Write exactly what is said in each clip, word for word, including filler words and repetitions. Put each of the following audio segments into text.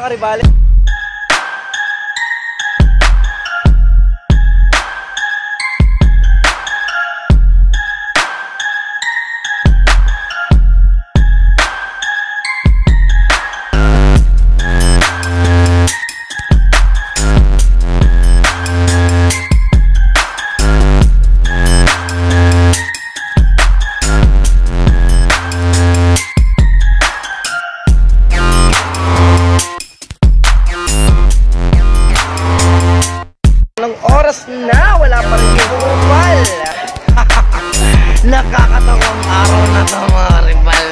karibal. Oras na, wala pa rin yung karibal. Nakakatawang araw na ito mga karibal.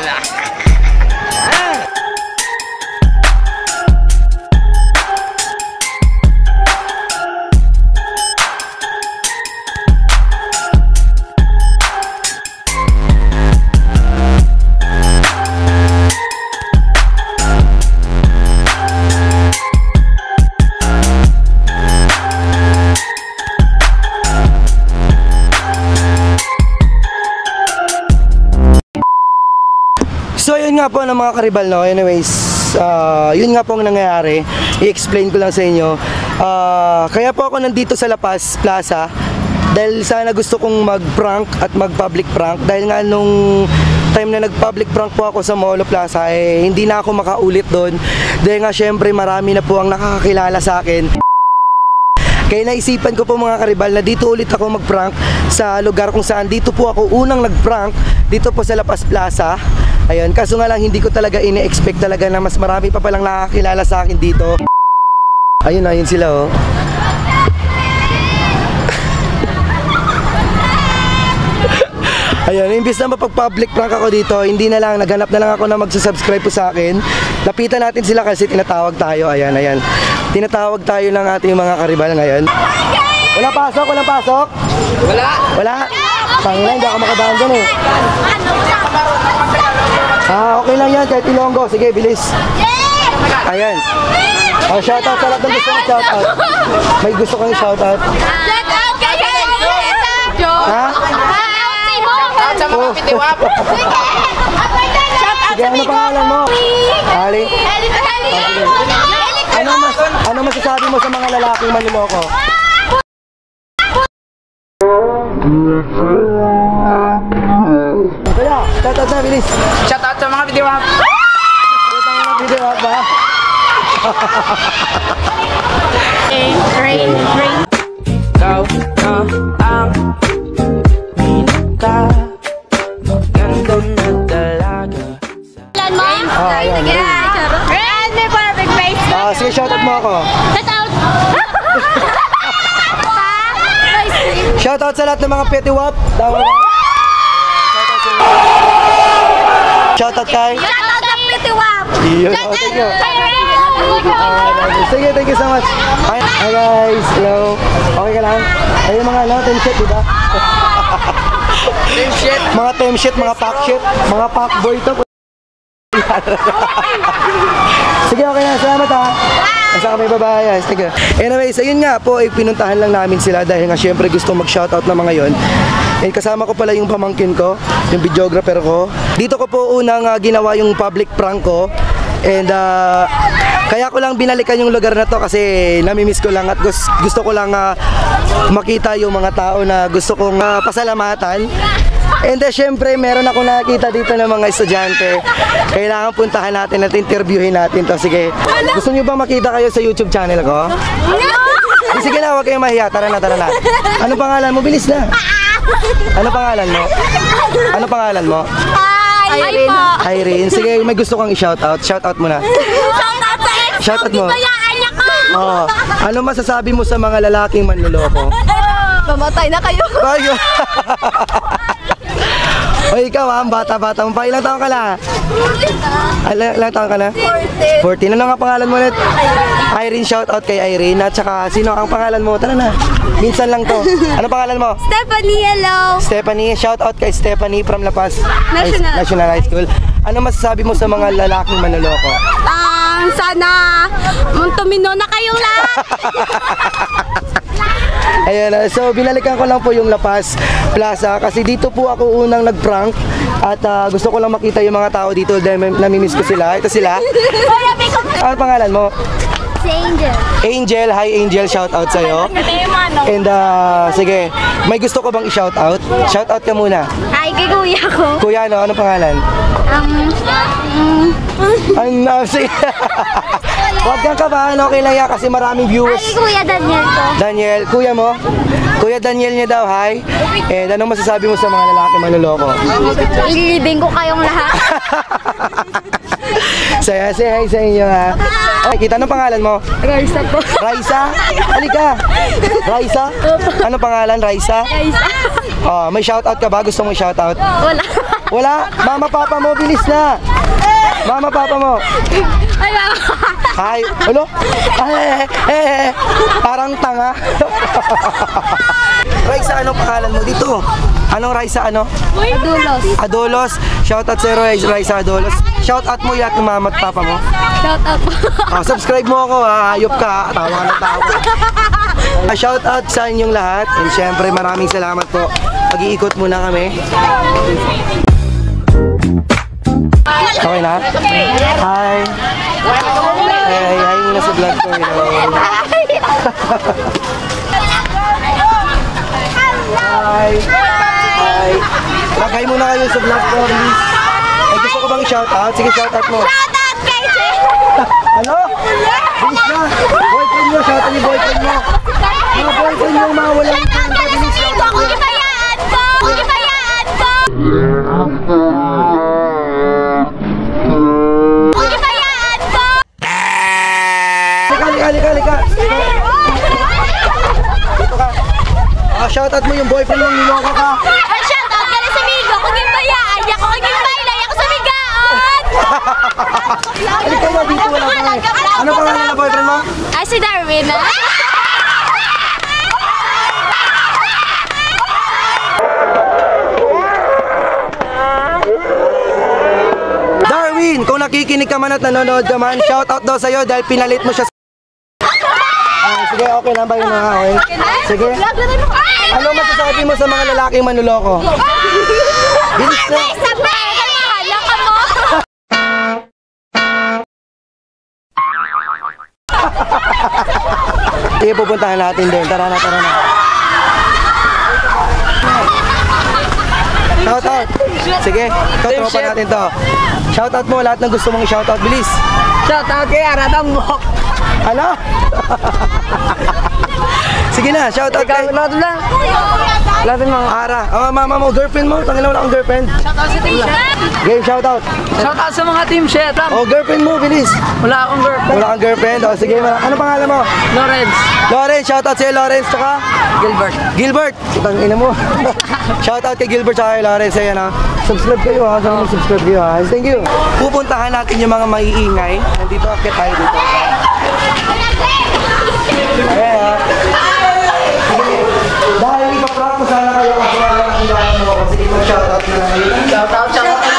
So yun nga po ng mga karibal, no? Anyways, uh, yun nga po ang nangyayari. I-explain ko lang sa inyo. uh, Kaya po ako nandito sa La Paz Plaza dahil sana gusto kong mag-prank at mag-public prank. Dahil nga nung time na nag-public prank po ako sa Molo Plaza, eh, hindi na ako makaulit doon. Dahil nga syempre marami na po ang nakakakilala sa akin. Kaya naisipan ko po mga karibal na dito ulit ako mag-prank sa lugar kung saan dito po ako unang nag-prank, dito po sa La Paz Plaza. Ayun, kaso nga lang hindi ko talaga ine-expect talaga na mas marami pa palang nakakilala sa akin dito. Ayun, ayun sila oh. Ayun, imbis na mapag-public prank ako dito, hindi na lang, naghanap na lang ako na magsusubscribe po sa akin. Lapitan natin sila kasi tinatawag tayo, ayan, ayan. Tinatawag tayo ng ating mga karibal ngayon. Wala pasok, walang pasok? Wala. Wala? Pangina, hindi ako makadaan dyan eh. Ah, okay lang yan, kahit Ilonggo. Sige, bilis. Ayan. Oh, shoutout sa lahat ng gusto ng shoutout. May gusto kong shoutout. Shoutout kay Joe. Ha? Shoutout sa mga pitiwap. Sige, ano pangalan mo? Ali? Ano mas ano masasabi mo sa mga lalaking manloloko? Kaya, shoutout na, bilis. Shoutout sa mga pitiwap. Shoutout na mga pitiwap ba? Rain, rain. Ikaw na ang pinaka maganda na dalaga. Ilan mo? Ah, ayan. Ren, may perfect face. Ah, sige, shoutout mo ako. Shoutout. Shoutout sa lahat ng mga pitiwap. Shoutout kay? Shoutout sa pitiwap. Iyon, oh, thank you. Uh, sige, thank you so much. Hi, hi guys, hello. Okay ka lang? Ayun mga ano, team shit, diba? Team shit. Mga team shit, mga pack shit, mga pack boy to. Sige, okay na, salamat ha. Asa kami, bye-bye. Sige. Anyways, ayun nga po, eh, pinuntahan lang namin sila dahil nga syempre gusto mag-shoutout na mga yon. And kasama ko pala yung pamangkin ko, yung videographer ko. Dito ko po unang uh, ginawa yung public prank ko. And uh, kaya ko lang binalikan yung lugar na to kasi namimiss ko lang at gusto, gusto ko lang uh, makita yung mga tao na gusto kong uh, pasalamatan. And uh, syempre meron ako nakita dito ng mga estudyante. Kailangan puntahan natin at interviewin natin to. Sige, gusto nyo ba makita kayo sa YouTube channel ko? Sige na, huwag kayong mahiya. Tara na, tara na. Ano pangalan mo? Bilis na. Ano pangalan mo? Ano pangalan mo? Irene. Irene. Sige, may gusto kong i-shoutout. Shoutout mo na. Shoutout sa ex. Shoutout mo. Bayaan niya ka. Oo. Ano masasabi mo sa mga lalaking manloloko? Mamatay na kayo. Bayo. O ikaw ha, bata-bata mo pa. Ilang taon ka na? Ilang, ilang taon ka na? fourteen. Ano nga pangalan mo ulit? Irene, shoutout kay Irene. At saka, sino ang pangalan mo? Tara na. Minsan lang to. Ano pangalan mo? Stephanie, hello. Stephanie, shoutout kay Stephanie from La Paz National. National High School. Ano masasabi mo sa mga lalaking manloloko? Um, sana tumino na kayong lahat. Ayan, uh, so binalikan ko lang po yung La Paz Plaza kasi dito po ako unang nag-prank at uh, gusto ko lang makita yung mga tao dito dahil namimiss ko sila. Ito sila. Ano pangalan mo? Si Angel. Angel, hi Angel, shout out sa'yo. And uh, sige, may gusto ko bang i-shout out? Shout out ka muna. Hi kay kuya ko. Kuya, ano? Anong pangalan? Um, um, Ano? Sige. Huwag kang kabahan, okay lang yan kasi maraming Hi viewers. kay kuya Daniel ko. Daniel, kuya mo? Kuya Daniel niya daw, hi. And anong masasabi mo sa mga lalaki manloloko? Ililibing ko kayong lahat. Saya, say hi sa inyo ha. Okay, kita, anong pangalan mo? Raisa po. Raisa? Halika. Raisa? Ano pangalan? Raisa? Raisa. Oh, may shoutout ka ba? Gusto mo i-shoutout? Wala. Wala? Mama, papa mo, bilis na. Mama, papa mo. Wala. Hi. Hello? Ay, eh, eh, parang tanga. Raisa, anong pangalan mo dito? Anong Raisa, ano? Adulos. Adolos. Shoutout sa Raisa Adolos. Shoutout mo lahat ng mama at papa mo. Shout out po. Oh, subscribe mo ako, ha? Hayop ka, tawa ka ng tawa. Uh, shout out sa inyong lahat and syempre maraming salamat po. Mag-iikot muna kami. Okay na? Hi. Hi, hi, hi muna sa vlog ko. Hello. Hi. Hi. Mag-hi muna kayo sa vlog ko, please. Ay, gusto ko bang shout out? Sige, shout out mo. Shout out kay Jay. Ano? Bilis na! Boyfriend mo, shout out ni boyfriend mo. Mga boyfriend mo, mga walang Shout out ka na sa amigo ko. Gibayaan ko. Gibayaan ko. Gibayaan ko. Halika, halika, halika, halika. Dito ka. Ah, shout out mo yung boyfriend mo, niloko ka. Shout out ka na sa amigo ko. Gibayaan niya ko. Gibayaan niya ko sa migaan. Halika na, dito wala ka. Ano pangalan na boyfriend mo? Ah, si Darwin. Darwin, kung nakikinig ka man at nanonood ka man, shout out daw sa'yo dahil pinalit mo siya sa... Ah, sige, okay lang ba yun nga, okay? Sige. Ano masasabi mo sa mga lalaking manloloko? Bilis na. Sabay! Mahala ka mo! Sige, pupuntahan natin doon. Tara na, tara na. Shout out. Sige, ito tropa natin to. Shout out mo lahat ng gusto mong i-shout out. Bilis. Shout out kay Aradambok. Ano? Sige na, shout out kay Lahat lang. Lahat ng mga Ara. Oh, mama mo, girlfriend mo. Tangina wala akong girlfriend. shout out sa Team Chef. Game, shout out. Shout out sa mga Team Chef. Oh, girlfriend mo, bilis. Wala akong girlfriend. Wala kang girlfriend. Oh, sige, wala. Ano pangalan mo? Lawrence. Lawrence, shout out sa'yo, Lawrence. Tsaka? Gilbert. Gilbert. Itang ina mo. Shout out kay Gilbert tsaka kay Lawrence. Ayan ha. Subscribe kayo ha. Sana mag-subscribe kayo ha. Thank you. Pupuntahan natin yung mga maiingay. Nandito akit tayo dito. Ayan ha. Dahil ipaprank ko sana kayo kasi wala nang kailangan mo ako. Sige, mag-shout out na lang kayo. Shout out, shout out.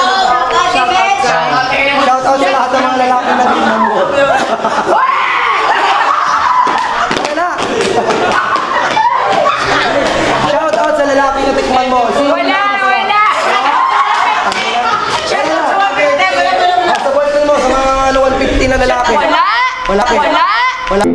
Shout out sa lahat ng mga lalaki na tingnan mo. Ayan na. Shout out sa lalaki na tikman mo. Sino wala, wala. Sa boyfriend mo, sa mga one fifty na lalaki. Wala. Wala. Wala. Wala.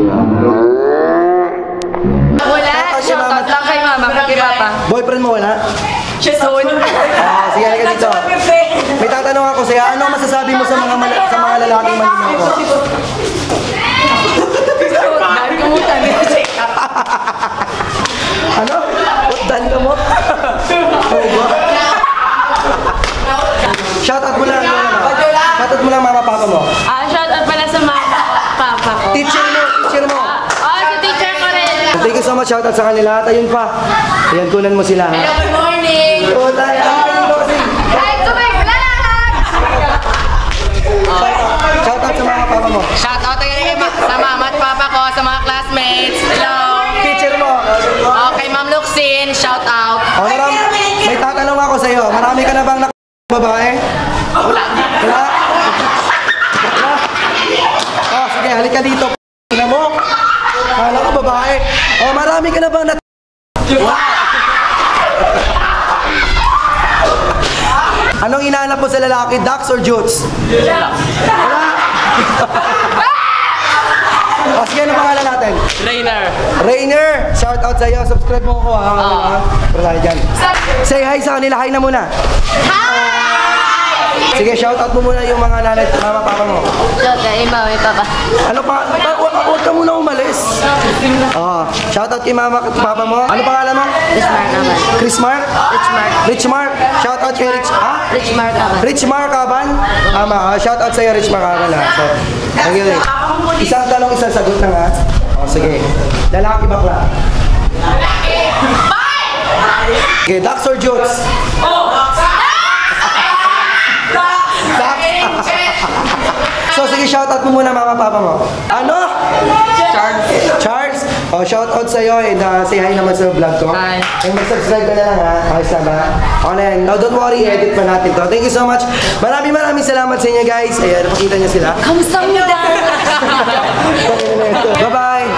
Wala. Shout out lang kay mama, kay papa. Boyfriend mo wala? Soon. Ah, sige, halika dito. May tatanong ako sa'yo, ano masasabi mo sa mga mala- sa mga lalaking manloloko? Dahil kumutan. Ano? Utdan ka mo? Shout out mo lang, ano, ano? Shout out mo lang mama papa mo. Ah, shout out pala sa mama, papa ko. Teacher mo, teacher mo. Oh, si teacher ko rin. Thank you so much, shout out sa kanila. At ayun pa, ayan, kunan mo sila. Hello, good morning. Oo, tayo. Ang kasi. Hi, kumay, vlog! Shout out sa mga papa mo. Shout out again sa mama at papa ko, sa mga classmates. Hello. Teacher mo. Okay, Ma'am Luxin, shout out. O, maram, may tatanong ako sa iyo. Marami ka na bang nak babae? Wala. Wala? Wala? Oh, sige, halika dito. Ina mo. Kala ko babae. O, marami ka na bang nat... Anong inaanap mo sa lalaki? Ducks or jutes? Wala. O, sige, ano pangalan natin? Rainer. Rainer, shout out sa'yo. Subscribe mo ako ha. Uh, Wala dyan. Say hi sa kanila. Hi na muna. Sige, shout out mo muna yung mga nanay at mama papa mo. Shout out kay mama at papa. Ano pa? pa- Huwag huwag ka muna umalis. Oh, shout out kay mama at papa mo. Ano pangalan mo? Rich Mark naman. Chris Mark? Rich Mark. Rich Mark. Shout out kay Rich. Ha? Rich Mark naman. Rich Mark Aban? Tama. ah, shout out sa'yo, Rich Mark Aban. Ha? So, thank you. Isang tanong, isang sagot na nga. O, sige. Lalaki bakla. Okay, Dax or Jutes? So sige, shoutout mo muna mama papa mo. Ano? Charles. Charles? Oh, shoutout sa'yo and uh, say hi naman sa vlog ko. Hi. And mag-subscribe ka na lang ha. Ayos na ba? Okay na yan. No, don't worry, edit pa natin to. Thank you so much. Maraming maraming salamat sa inyo guys. Ayan, napakita niyo sila. Kamsahamnida. Bye-bye!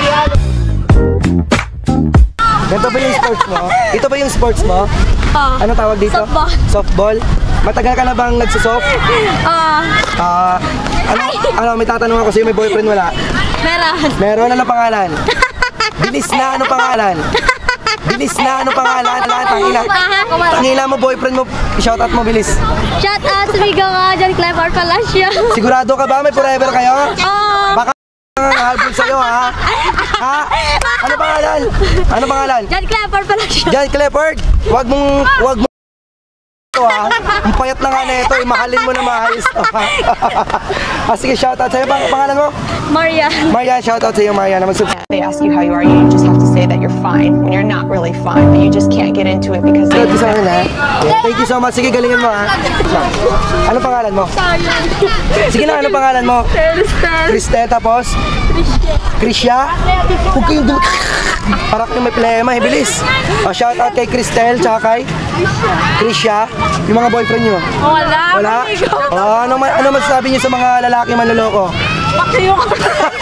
Ito ba yung sports mo? Ito ba yung sports mo? Ah. Ano tawag dito? Softball. Softball? Matagal ka na bang nagsusoft? Ah, Ah, ano, ano, may tatanong ako sa'yo, may boyfriend wala? meron. Meron, ano pangalan? Bilis na, ano pangalan? Bilis na, ano pangalan? Tangina. Tangina mo, boyfriend mo, shoutout mo, bilis. Shout out sa Migo ka, John Clever Palacio. Sigurado ka ba? May forever kayo? Oh, Baka ang habol sa'yo, ha? Ha? Ano pangalan? Ano pangalan? John Clever Palacio. John Clifford, wag mong, wag mo ito ha. Ang payat na nga na ito, eh, mahalin mo na maayos to ha. Ah, sige, shoutout sa'yo. Pang pangalan mo? Marian. Marian, shoutout sa'yo, Marian. Mag-subscribe They ask you how you are, you just have to say that you're fine when you're not really fine, but you just can't get into it because ka sa akin ha. Yeah, thank you so much. Sige, galingan mo ha. Ano pangalan mo? Sige na, ano pangalan mo? Cristel, tapos? Krisya? Huwag kayong dum... Para kayong may plema, eh, bilis. Oh, shoutout kay Cristel, tsaka kay Krisya. Yung mga boyfriend nyo. Wala. Wala? Oh, ano, ma- ano masasabi niyo sa mga lalaki manloloko? Pakiyo ka.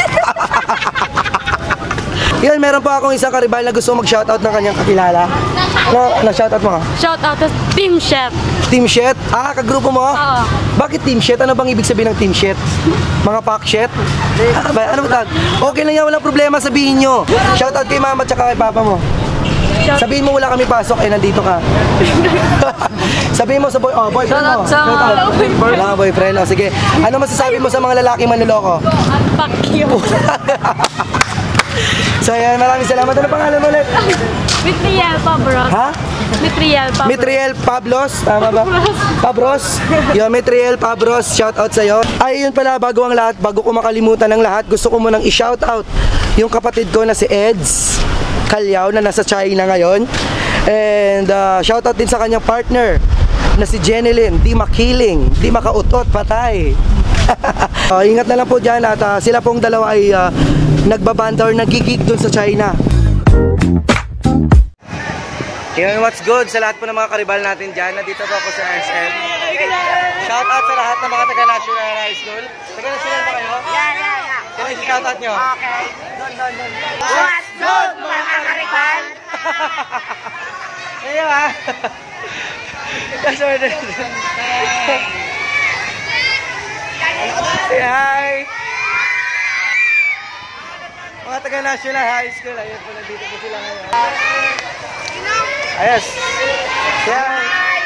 Yan, meron pa akong isang karibal na gusto mag-shoutout ng kanyang kakilala. No, ano, shoutout mo nga? Shout out to Team Chef. Team Shet? Ah, kagrupo mo? Oo. Bakit Team Shet? Ano bang ibig sabihin ng Team Shet? Mga pack Shet? Ano ba? Ano ba tag? Okay lang yan, walang problema, sabihin nyo. Shoutout kay mama at kay papa mo. Sabihin mo wala kami pasok, eh nandito ka. Sabihin mo sa boy, oh, boyfriend mo. Shoutout sa- Shoutout. Wala ka boyfriend, oh, sige. Ano masasabi mo sa mga lalaking manloloko? Pakiyo. So yan, maraming salamat. Ano pangalan mo ulit? Mitriel Pabros. Ha? Mitriel Pabros. Mitriel Pablos, tama ba? Pabros. Yo, Mitriel Pabros, shout out sa'yo. Ay, yun pala, bago ang lahat, bago ko makalimutan ng lahat, gusto ko munang i-shout out yung kapatid ko na si Eds Calyaw na nasa China ngayon. And uh, shout out din sa kanyang partner na si Jenilyn, di makiling, di makautot, patay. uh, ingat na lang po dyan at uh, sila pong dalawa ay uh, nagbabanda or nagigig dun sa China. Yun, what's good sa lahat po ng mga karibal natin dyan. Nandito po ako sa R S M. Shout out sa lahat ng mga taga-National High School. Taga-National ba kayo? Yeah, yeah, yeah. Sino yung shout out nyo? Okay. Don, don, don. What's good mga karibal? Ayun ha. Sorry. Say hi. Mga taga-National High School. Ayun po, nandito po sila ngayon. Ayos. Yan.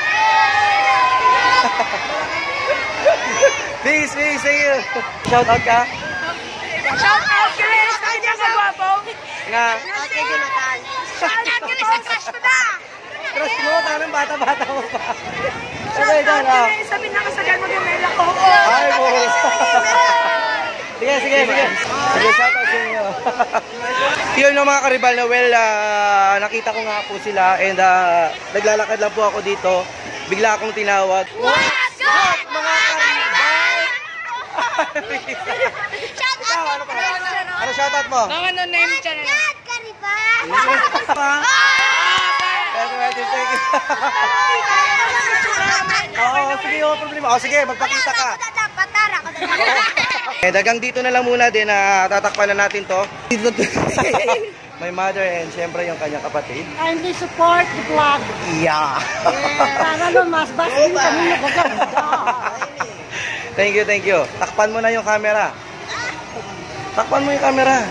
Peace, peace, thank you. Shout out ka? Shout out kay Kanya sa Guapo. Nga. Okay, Jonathan. Shout out kay sa crush ko na. Crush mo, tanong bata-bata mo pa. Okay, dyan, ah. Sabi na kasagan mo yung mail ako. Ay, mo. Sige, sige, sige. Sige, shout out sa inyo. Yun yung mga karibal na well, uh, nakita ko nga po sila and uh, naglalakad lang po ako dito. Bigla akong tinawag. What's good, mga karibal? Shout out! Ano pa? Ano shout out mo? Mga no-name channel. Pa? Thank you. Oo, sige, wala problema. O sige, magpakita ka. Eh, dagang dito na lang muna din na tatakpan na natin to. Dito my mother and syempre yung kanyang kapatid. Kindly support the vlog. Yeah. Para naman mas basin kami na maganda. Thank you, thank you. Takpan mo na yung camera. Takpan mo yung camera.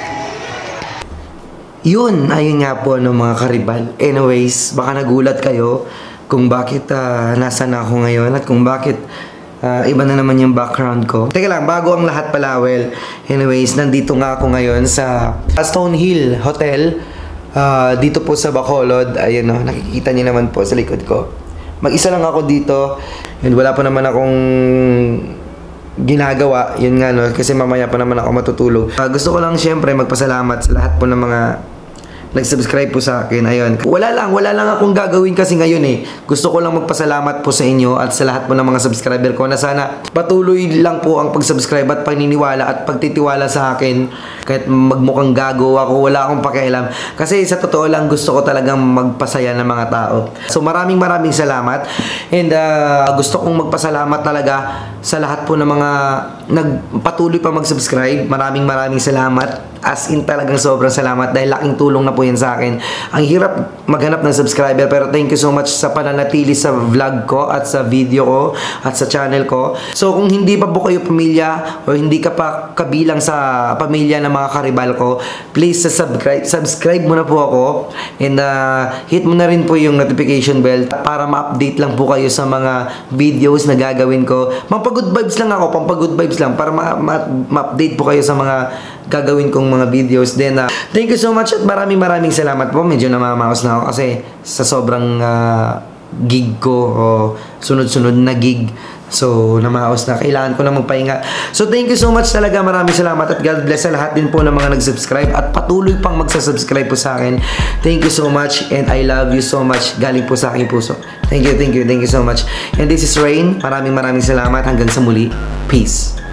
Yun, ayun nga po no, mga karibal. Anyways, baka nagulat kayo kung bakit uh, nasa na ako ngayon at kung bakit uh, iba na naman yung background ko. Teka lang, bago ang lahat pala, well, anyways, nandito nga ako ngayon sa Stonehill Hotel. Uh, dito po sa Bacolod. Ayun no, nakikita niyo naman po sa likod ko. Mag-isa lang ako dito. And wala pa naman akong ginagawa. Yun nga no, kasi mamaya pa naman ako matutulog. Uh, gusto ko lang syempre magpasalamat sa lahat po ng mga nag-subscribe po sa akin. Ayun. Wala lang, wala lang akong gagawin kasi ngayon eh. Gusto ko lang magpasalamat po sa inyo at sa lahat po ng mga subscriber ko na sana patuloy lang po ang pag-subscribe at paniniwala at pagtitiwala sa akin. Kahit magmukhang gago ako, wala akong pakialam. Kasi sa totoo lang, gusto ko talagang magpasaya ng mga tao. So maraming maraming salamat. And uh, gusto kong magpasalamat talaga sa lahat po ng mga nagpatuloy pa mag-subscribe. Maraming maraming salamat. As in talagang sobrang salamat dahil laking tulong na po yan sa akin. Ang hirap maghanap ng subscriber pero thank you so much sa pananatili sa vlog ko at sa video ko at sa channel ko. So kung hindi pa po kayo pamilya o hindi ka pa kabilang sa pamilya ng mga karibal ko, please subscribe, subscribe mo na po ako and uh, hit mo na rin po yung notification bell para ma-update lang po kayo sa mga videos na gagawin ko. Pampag-good vibes lang ako, pampag-good vibes lang para ma-update po kayo sa mga gagawin kong mga videos. Then, uh, thank you so much at maraming maraming salamat po. Medyo namamaos na ako kasi sa sobrang uh, gig ko o sunod-sunod na gig. So, namaos na. Kailangan ko na magpahinga. So, thank you so much talaga. Maraming salamat at God bless sa lahat din po ng mga nag-subscribe at patuloy pang magsasubscribe po sa akin. Thank you so much and I love you so much. Galing po sa aking puso. Thank you, thank you, thank you so much. And this is Rain. Maraming maraming salamat. Hanggang sa muli. Peace.